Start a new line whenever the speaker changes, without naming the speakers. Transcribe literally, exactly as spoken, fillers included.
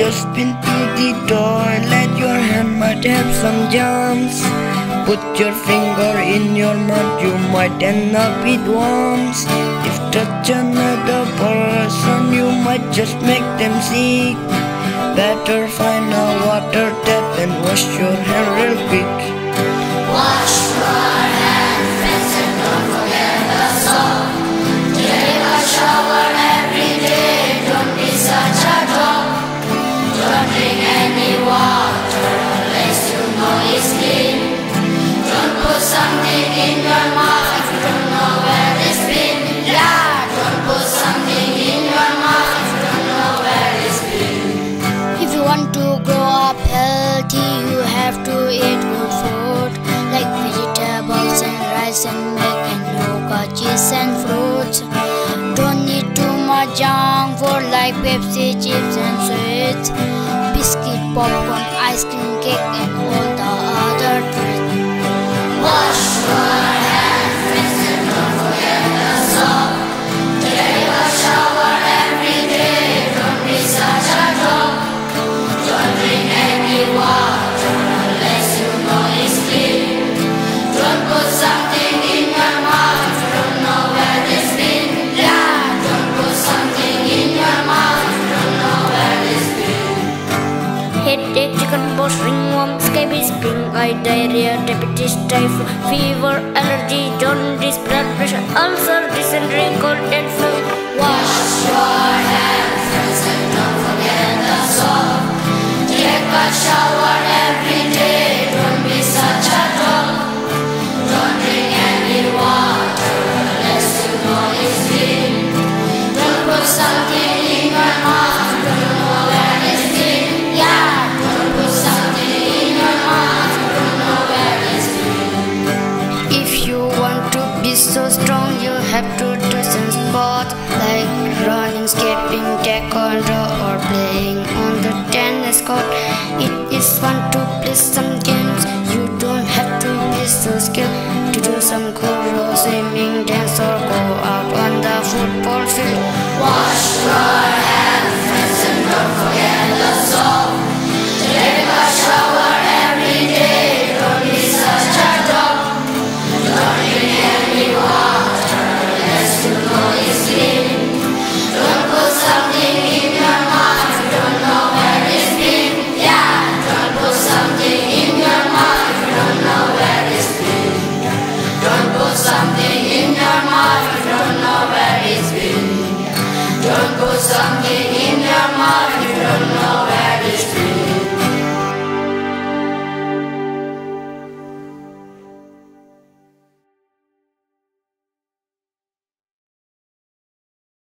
just been to the toilet, your hand might have some germs. Put your finger in your mouth, you might end up with worms. If touch another person, you might just make them sick. Better find a water tap and wash your hair real quick.
Wash your hands, friends, and don't forget the soap. Take a shower every day, don't be such a dog. Don't drink any water unless you know it's clean. Don't put something in your mouth if you don't know where it's been. Yeah, don't put something in your mouth if you don't know where it's been. If you want to grow up healthy, you have to eat good food like vegetables and rice and milk and yogurt, cheese and fruits. Don't eat too much junk food like Pepsi, chips and sweets, biscuit, popcorn, ice cream, cake and all the other treats. Wash your hands, friends, and don't forget the soap. Take a shower every day, don't be such a dog. Don't drink any water unless you know it's clean. Don't put something in your mouth if you don't know where it's been. Yeah, don't put something in your mouth if you don't know where it's been. Headache, chickenpox, ringworm, scabies, pink eye, diarrhea, diabetes, typhoid, fever, allergy, jaundice, blood pressure, ulcer, dysentery, cold and flu. Wash your hands, friends, and don't forget the soap. Take a shower every day, don't be such a dog. Don't drink any water unless you know it's clean. Don't put something in your mouth if you don't know where it's been. Yeah, don't put something in your mouth if you don't know where it's been. If you want to be so strong, you have to do some sports like running, skipping, taekwondo, or playing on the tennis court. It is fun to play some games. You don't have to be so skilled to do some cool